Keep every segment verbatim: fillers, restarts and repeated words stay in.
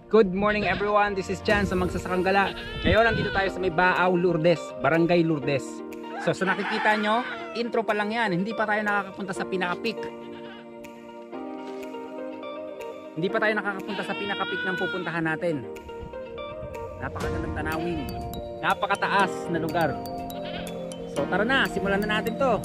Good morning everyone, this is Chan sa Magsasakang Gala. Ngayon nandito tayo sa may Baaw, Lourdes, Barangay Lourdes. So sa nakikita nyo, intro pa lang yan, hindi pa tayo nakakapunta sa pinaka-peak. Hindi pa tayo nakakapunta sa pinaka-peak ng pupuntahan natin. Napakagandang tanawin, napakataas na lugar. So tara na, simulan na natin to.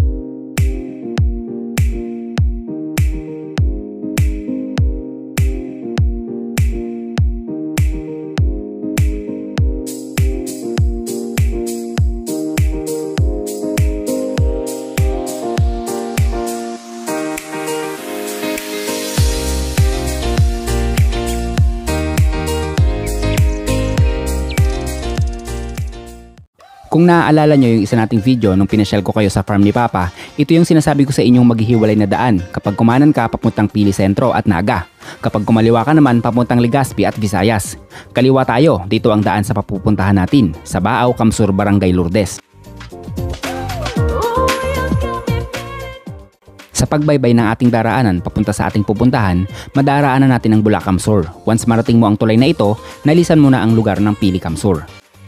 Kung naaalala nyo yung isa nating video nung pinasyal ko kayo sa farm ni Papa, ito yung sinasabi ko sa inyong maghihiwalay na daan kapag kumanan ka papuntang Pili Sentro at Naga. Kapag kumaliwa ka naman papuntang Legazpi at Visayas. Kaliwa tayo, dito ang daan sa papupuntahan natin, sa Baaw, Kamsur, Barangay Lourdes. Sa pagbaybay ng ating daraanan papunta sa ating pupuntahan, madaraanan natin ang Bula Kamsur. Once marating mo ang tulay na ito, nalisan mo na ang lugar ng Pili Kamsur.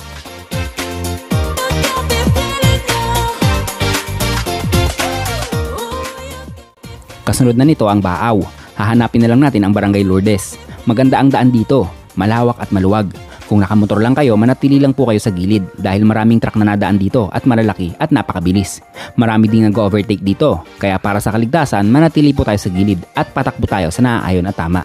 Kasunod na nito ang Baaw. Hahanapin na lang natin ang Barangay Lourdes. Maganda ang daan dito, malawak at maluwag. Kung nakamotor lang kayo, manatili lang po kayo sa gilid dahil maraming truck na nadaan dito at malalaki at napakabilis. Marami ding nag-overtake dito, kaya para sa kaligtasan, manatili po tayo sa gilid at patakbo tayo sa naaayon at tama.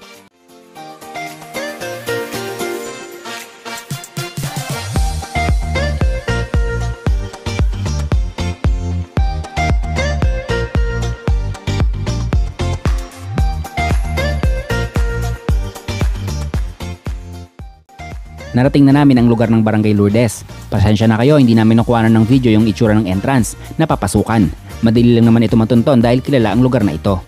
Narating na namin ang lugar ng Barangay Lourdes. Pasensya na kayo, hindi namin nakuhanan ng video yung itsura ng entrance na papasukan. Madali lang naman ito matunton dahil kilala ang lugar na ito.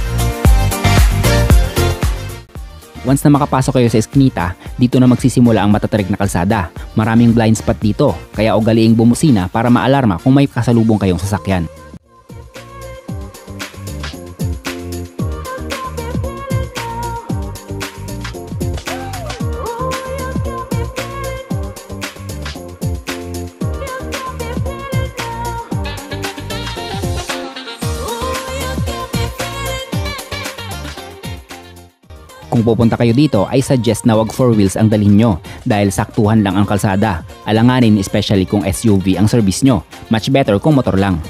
Once na makapasok kayo sa Eskinita, dito na magsisimula ang matatarik na kalsada. Maraming blind spot dito, kaya ugaliing bumusina para maalarma kung may kasalubong kayong sasakyan. Kung pupunta kayo dito ay suggest na wag four wheels ang dalhin nyo dahil saktuhan lang ang kalsada. Alanganin especially kung S U V ang service nyo. Much better kung motor lang.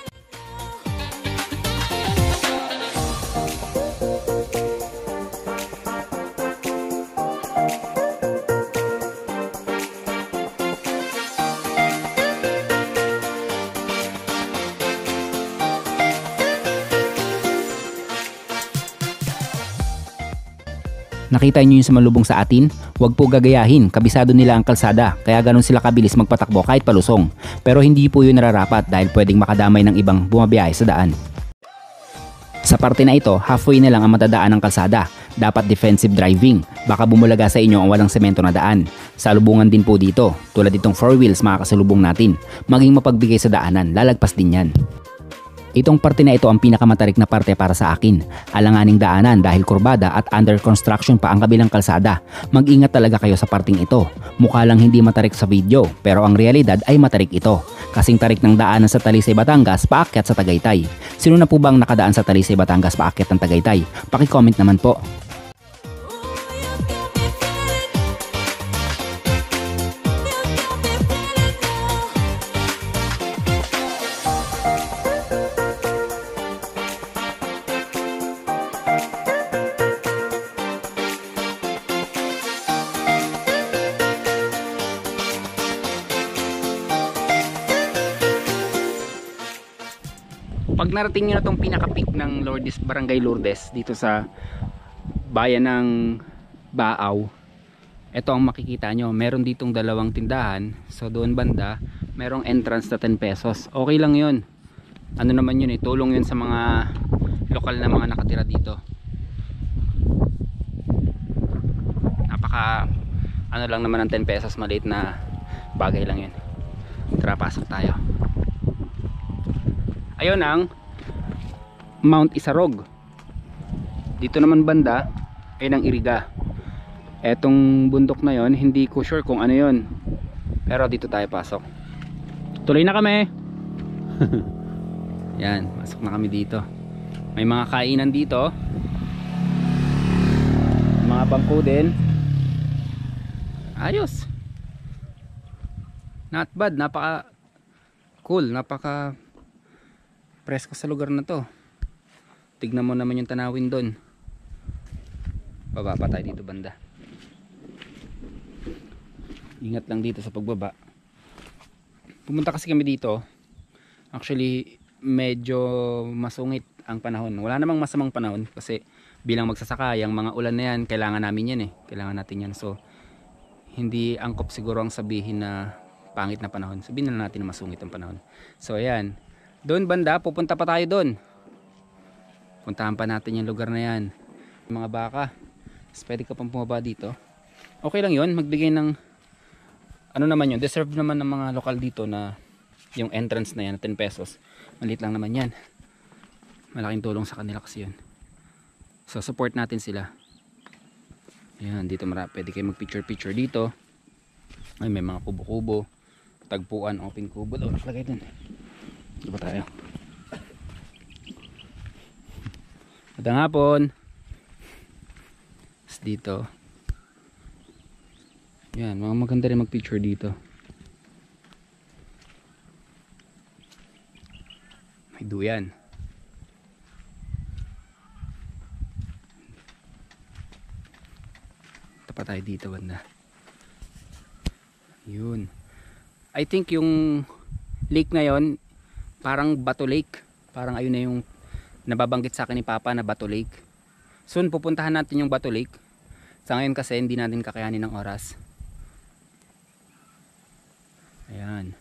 Nakita nyo yung sumalubong sa atin? Huwag po gagayahin, kabisado nila ang kalsada kaya ganun sila kabilis magpatakbo kahit palusong. Pero hindi po yun nararapat dahil pwedeng makadamay ng ibang bumabiyahe sa daan. Sa parte na ito, halfway na lang ang matadaan ng kalsada. Dapat defensive driving, baka bumulaga sa inyo ang walang semento na daan. Salubungan din po dito, tulad itong four wheels makakasalubong natin. Maging mapagbigay sa daanan, lalagpas din yan. Itong parte na ito ang pinakamatarik na parte para sa akin. Alanganing daanan dahil kurbada at under construction pa ang kabilang kalsada. Mag-ingat talaga kayo sa parting ito. Mukha lang hindi matarik sa video, pero ang realidad ay matarik ito. Kasing tarik ng daanan sa Talisay, Batangas paakyat sa Tagaytay. Sino na po bang nakadaan sa Talisay, Batangas paakyat ng Tagaytay? Paki-comment naman po. Pag narating nyo na itong pinaka-peak ng Lourdes, Barangay Lourdes dito sa bayan ng Baaw, ito ang makikita nyo. Meron ditong dalawang tindahan. So doon banda merong entrance na ten pesos. Okay lang yun. Ano naman yun eh, tulong yun sa mga lokal na mga nakatira dito. Napaka ano lang naman ng ten pesos, maliit na bagay lang yun. Tara, pasok tayo. Ayun ang Mount Isarog. Dito naman banda ay ng Iriga. Etong bundok na yon, hindi ko sure kung ano yon. Pero dito tayo pasok. Tuloy na kami. Yan, pasok na kami dito. May mga kainan dito. Mga bangko din. Ayos. Not bad, napaka cool, napaka presko sa lugar na to. Tignan mo naman yung tanawin doon. Baba pa tayo dito banda. Ingat lang dito sa pagbaba. Pumunta kasi kami dito. Actually, medyo masungit ang panahon. Wala namang masamang panahon kasi bilang magsasaka, yung mga ulan na yan, kailangan namin yan eh. Kailangan natin yan. So, hindi angkop siguro ang sabihin na pangit na panahon. Sabihin na natin na masungit ang panahon. So, ayan. Doon banda, pupunta pa tayo doon. Puntahan pa natin yung lugar na yan. Yung mga baka. Mas pwede ka pang pumaba dito. Okay lang yun. Magbigay ng ano naman yun. Deserve naman ng mga lokal dito na yung entrance na yan na ten pesos. Maliit lang naman yan. Malaking tulong sa kanila kasi yun. So support natin sila. Ayan, dito marami. Pwede kayo mag picture picture dito. Ay, may mga kubo-kubo. Tagpuan, open kubo. O, nakalagay dun. Dito ba tayo? Magandang hapon. Tapos dito. Yan, mga maganda rin mag picture dito. May duyan. Pa tayo dito banda. Yun. I think yung lake ngayon parang Bato Lake. Parang ayun na yung nababanggit sa akin ni Papa na Bato Lake. Soon pupuntahan natin yung Bato Lake. Sa ngayon kasi hindi natin kakayanin ng oras. Ayan.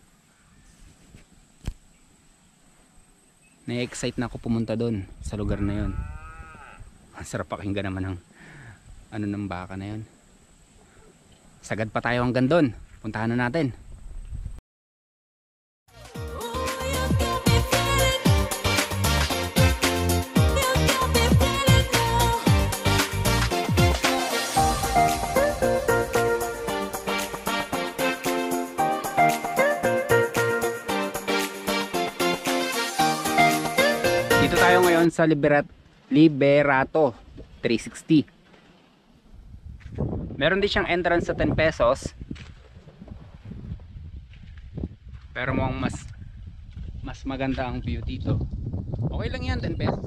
Na-excite na ako pumunta doon sa lugar na yun. Ang sarap pakinggan naman ng ano ng baka na yun. Sagad pa tayo hanggang doon. Puntahan na natin. Dito tayo ngayon sa Liberat Liberato three sixty. Meron din siyang entrance sa ten pesos. Pero mukhang mas mas maganda ang view dito. Okay lang yan, ten pesos.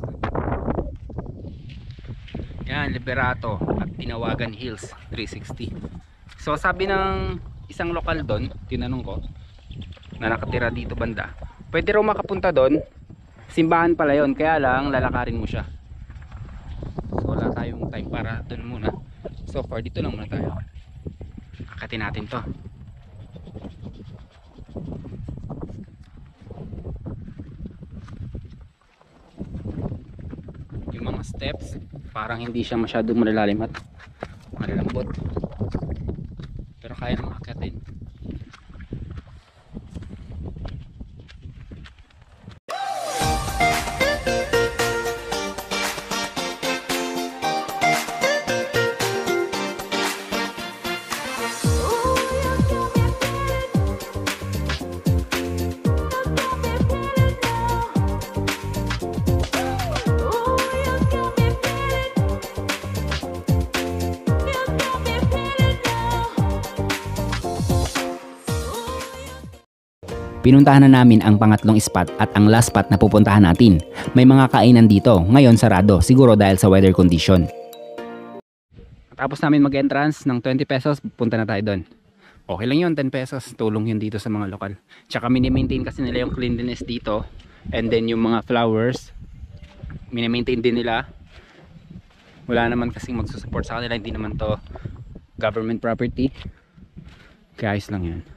Yan, Liberato at Tinawagan Hills three sixty. So sabi ng isang lokal doon, tinanong ko na nakatira dito banda, pwede raw makapunta doon. Simbahan pala yon, kaya lang lalakarin mo siya. So wala tayong time para doon muna. So far dito lang muna tayo. Akatin natin to. Yung mga steps parang hindi siya masyadong malalalim at malalambot. Pero kaya naman akatin. Pinuntahan na namin ang pangatlong spot at ang last spot na pupuntahan natin. May mga kainan dito, ngayon sarado, siguro dahil sa weather condition. Tapos namin mag-entrance ng twenty pesos, punta na tayo doon. Okay lang yun, ten pesos, tulong yun dito sa mga lokal. Tsaka mini-maintain kasi nila yung cleanliness dito. And then yung mga flowers, mini-maintain din nila. Wala naman kasing magsusupport sa kanila, hindi naman to government property. Kaya ayos lang yan.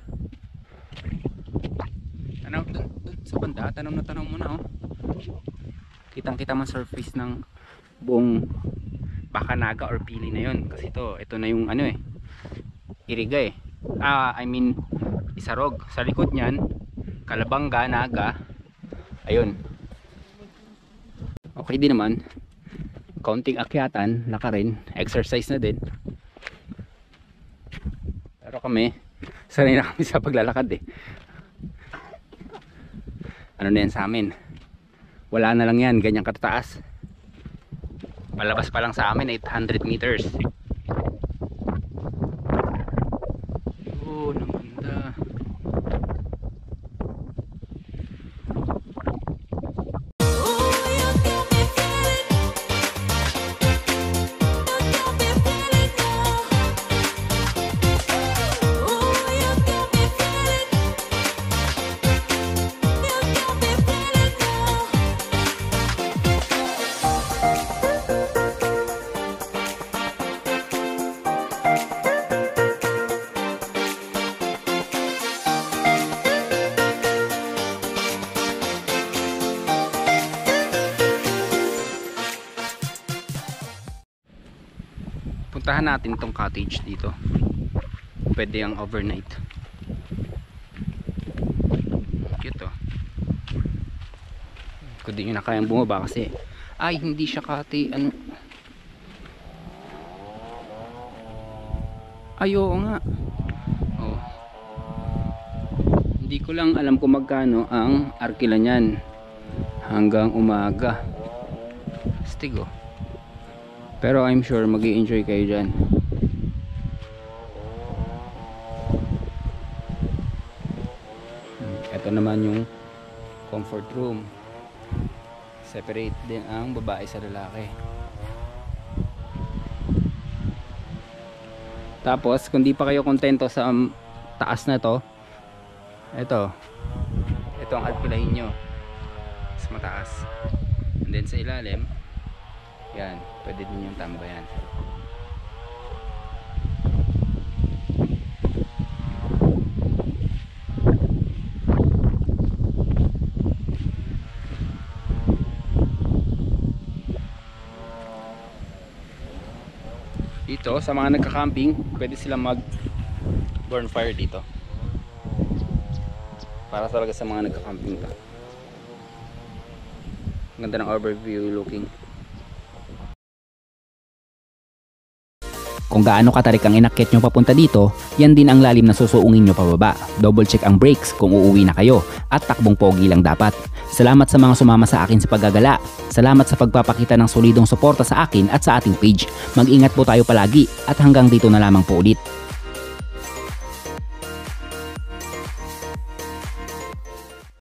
Tanaw dun, dun sa banda, tanaw na tanaw mo na oh. Kitang kita man surface ng buong baka naga or pili na yun. Kasi ito, ito na yung ano eh, iriga eh. Ah, I mean isarog. Sa likod niyan, kalabangga, naga. Ayun. Okay din naman. Kaunting akyatan, laka rin. Exercise na din. Pero kami, sanay na kami sa paglalakad eh. Ano na yan sa amin? Wala na lang yan, ganyang katataas. Palabas pa lang sa amin eight hundred meters. Oh, namanda. Puntahan natin tong cottage dito. Pwede yung overnight. Cute oh. Kung di nyo na kayang bumaba kasi ay hindi siya kati ano. Ay oo nga oh. Hindi ko lang alam kung magkano ang arkila nyan hanggang umaga. Stig oh. Pero I'm sure mag-i-enjoy kayo dyan. Ito naman yung comfort room. Separate din ang babae sa lalaki. Tapos kung di pa kayo kontento sa um, taas na to, ito ito ang alpilahin nyo sa mataas. And then sa ilalim yan, pwede din yung tambayan. Dito sa mga nagka-camping, pwede silang mag bonfire dito. Para talaga sa mga nagka-camping ka. Ganda ng overview looking. Kung gaano katarik ang inakyat nyo papunta dito, yan din ang lalim na susuungin nyo pababa. Double check ang brakes kung uuwi na kayo at takbong pogi lang dapat. Salamat sa mga sumama sa akin sa paggagala. Salamat sa pagpapakita ng solidong suporta sa akin at sa ating page. Mag-ingat po tayo palagi at hanggang dito na lamang po ulit.